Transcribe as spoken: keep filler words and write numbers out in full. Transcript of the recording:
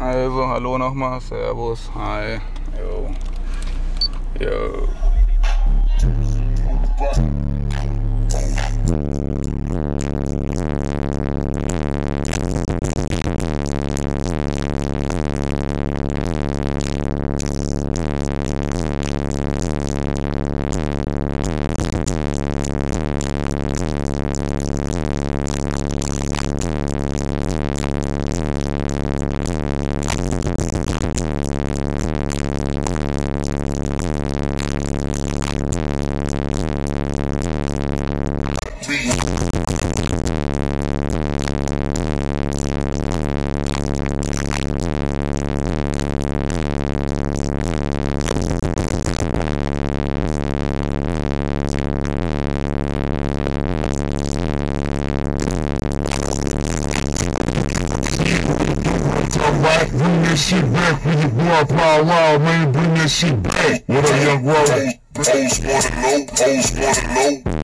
Also, hallo nochmal, Servus, hi, yo, yo. Bring that shit back when you go up all wild, man. Bring that shit back. What up, young brother? Post on the low, post on the low.